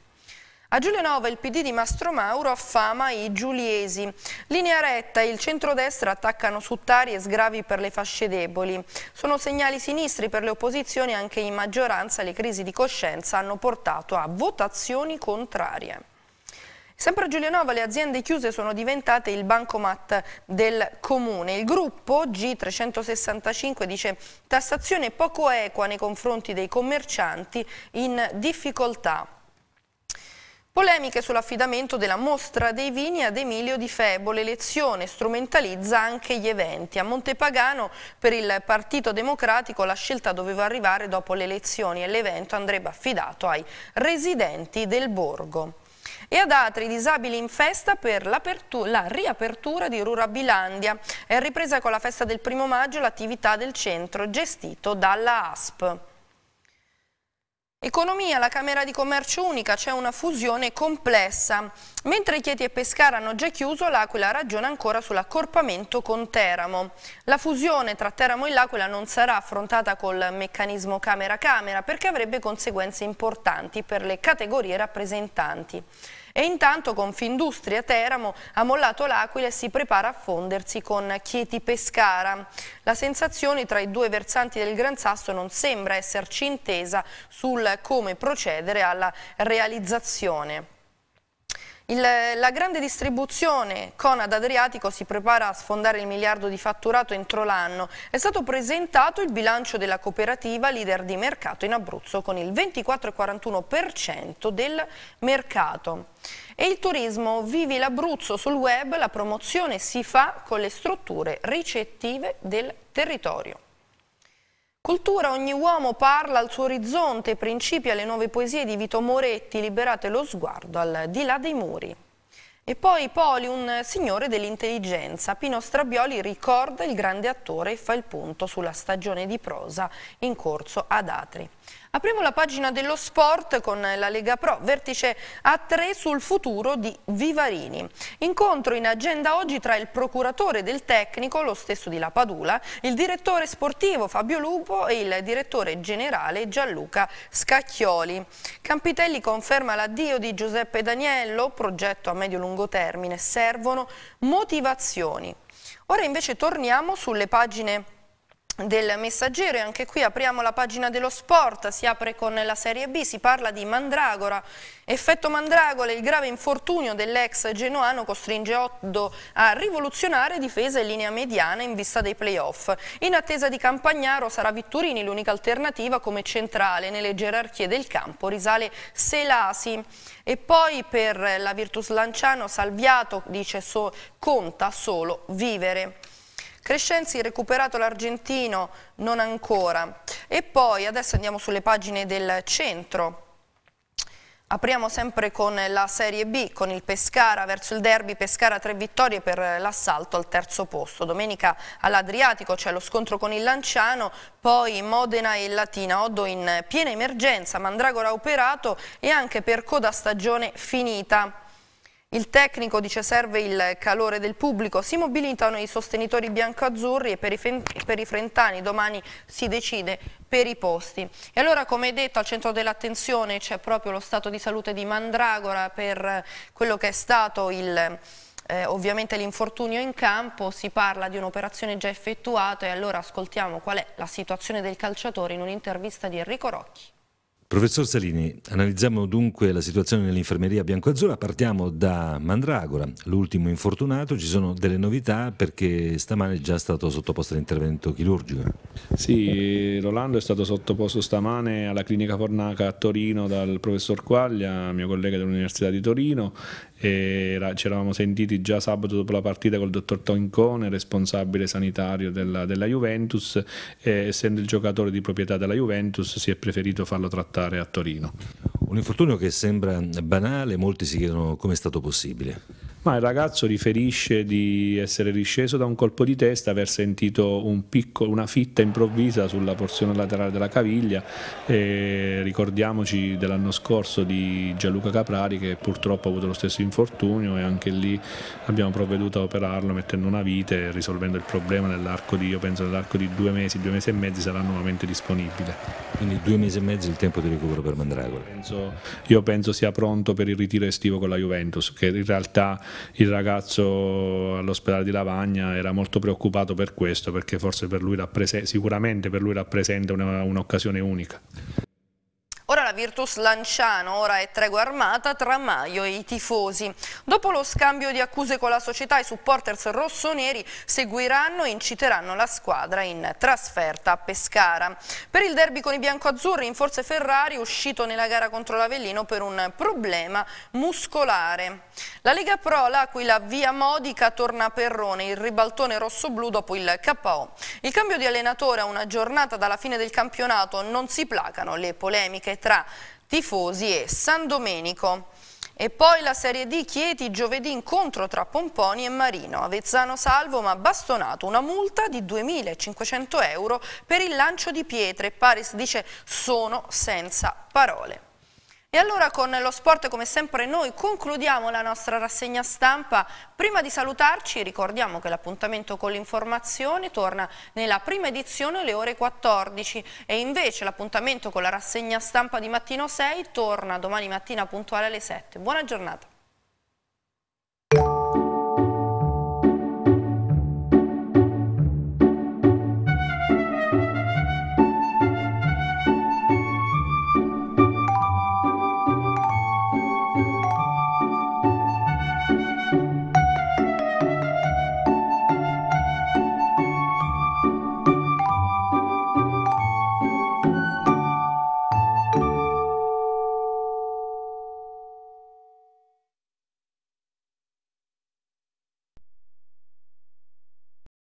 A Giulianova il P D di Mastro Mauro affama i giuliesi. Linea retta, il centrodestra attaccano su tari e sgravi per le fasce deboli. Sono segnali sinistri per le opposizioni, anche in maggioranza le crisi di coscienza hanno portato a votazioni contrarie. Sempre a Giulianova le aziende chiuse sono diventate il bancomat del comune. Il gruppo G trecentosessantacinque dice tassazione poco equa nei confronti dei commercianti in difficoltà. Polemiche sull'affidamento della mostra dei vini ad Emilio Di Febo. L'elezione strumentalizza anche gli eventi. A Montepagano per il Partito Democratico la scelta doveva arrivare dopo le elezioni e l'evento andrebbe affidato ai residenti del borgo. E ad Atri disabili in festa per la riapertura di Rurabilandia. È ripresa con la festa del primo maggio l'attività del centro gestito dalla A S P. Economia, la Camera di Commercio unica, c'è una fusione complessa. Mentre Chieti e Pescara hanno già chiuso, l'Aquila ragiona ancora sull'accorpamento con Teramo. La fusione tra Teramo e l'Aquila non sarà affrontata col meccanismo Camera-Camera perché avrebbe conseguenze importanti per le categorie rappresentanti. E intanto Confindustria Teramo ha mollato l'Aquila e si prepara a fondersi con Chieti Pescara. La sensazione tra i due versanti del Gran Sasso non sembra esserci intesa sul come procedere alla realizzazione. Il, la grande distribuzione Conad Adriatico si prepara a sfondare il miliardo di fatturato entro l'anno. È stato presentato il bilancio della cooperativa leader di mercato in Abruzzo con il ventiquattro virgola quarantuno per cento del mercato. E il turismo, vivi l'Abruzzo sul web, la promozione si fa con le strutture ricettive del territorio. Cultura, ogni uomo parla al suo orizzonte, principi alle nuove poesie di Vito Moretti, liberate lo sguardo al di là dei muri. E poi Poli, un signore dell'intelligenza, Pino Strabioli ricorda il grande attore e fa il punto sulla stagione di prosa in corso ad Atri. Apriamo la pagina dello sport con la Lega Pro, vertice a tre sul futuro di Vivarini. Incontro in agenda oggi tra il procuratore del tecnico, lo stesso di Lapadula, il direttore sportivo Fabio Lupo e il direttore generale Gianluca Scacchioli. Campitelli conferma l'addio di Giuseppe Daniello, progetto a medio-lungo termine, servono motivazioni. Ora invece torniamo sulle pagine del Messaggero e anche qui apriamo la pagina dello sport, si apre con la Serie B, si parla di Mandragora, effetto Mandragora, il grave infortunio dell'ex genoano costringe Oddo a rivoluzionare difesa e linea mediana in vista dei playoff. In attesa di Campagnaro sarà Vitturini l'unica alternativa come centrale nelle gerarchie del campo, risale Selasi. E poi per la Virtus Lanciano Salviato dice so, conta solo vivere. Crescenzi, recuperato l'argentino, non ancora. E poi adesso andiamo sulle pagine del centro. Apriamo sempre con la Serie B, con il Pescara verso il derby. Pescara tre vittorie per l'assalto al terzo posto. Domenica all'Adriatico c'è lo scontro con il Lanciano, poi Modena e Latina. Oddo in piena emergenza, Mandragora operato e anche per coda stagione finita. Il tecnico dice serve il calore del pubblico, si mobilitano i sostenitori biancoazzurri e per i, per i frentani domani si decide per i posti. E allora, come detto, al centro dell'attenzione c'è proprio lo stato di salute di Mandragora per quello che è stato il... Eh, ovviamente l'infortunio in campo, si parla di un'operazione già effettuata e allora ascoltiamo qual è la situazione del calciatore in un'intervista di Enrico Rocchi. Professor Salini, analizziamo dunque la situazione nell'infermeria biancoazzurra, partiamo da Mandragora, l'ultimo infortunato, ci sono delle novità perché stamane è già stato sottoposto all'intervento chirurgico. Sì, Rolando è stato sottoposto stamane alla clinica Fornaca a Torino dal professor Quaglia, mio collega dell'Università di Torino, e ci eravamo sentiti già sabato dopo la partita col dottor Toncone, responsabile sanitario della, della Juventus, e essendo il giocatore di proprietà della Juventus si è preferito farlo trattare a Torino. Un infortunio che sembra banale, molti si chiedono come è stato possibile. Ma il ragazzo riferisce di essere risceso da un colpo di testa, aver sentito un piccolo, una fitta improvvisa sulla porzione laterale della caviglia, e ricordiamoci dell'anno scorso di Gianluca Caprari che purtroppo ha avuto lo stesso infortunio e anche lì abbiamo provveduto a operarlo mettendo una vite e risolvendo il problema nell'arco di, io penso nell'arco di due mesi, due mesi e mezzi sarà nuovamente disponibile. Quindi due mesi e mezzo il tempo di recupero per Mandragora. Penso, io penso sia pronto per il ritiro estivo con la Juventus, che in realtà il ragazzo all'ospedale di Lavagna era molto preoccupato per questo, perché forse per lui sicuramente per lui rappresenta un'occasione unica. Ora la Virtus Lanciano, ora è tregua armata tra Maio e i tifosi. Dopo lo scambio di accuse con la società, i supporters rossoneri seguiranno e inciteranno la squadra in trasferta a Pescara. Per il derby con i biancoazzurri in forze Ferrari, uscito nella gara contro l'Avellino per un problema muscolare. La Lega Pro, l'Aquila via Modica, torna a Perrone, il ribaltone rossoblu dopo il K O. Il cambio di allenatore a una giornata dalla fine del campionato, non si placano le polemiche tra tifosi e San Domenico. E poi la Serie D Chieti, giovedì incontro tra Pomponi e Marino. Avezzano salvo ma bastonato, una multa di duemilacinquecento euro per il lancio di pietre. Paris dice sono senza parole. E allora con lo sport come sempre noi concludiamo la nostra rassegna stampa. Prima di salutarci ricordiamo che l'appuntamento con l'informazione torna nella prima edizione alle ore quattordici e invece l'appuntamento con la rassegna stampa di Mattino sei torna domani mattina puntuale alle sette. Buona giornata.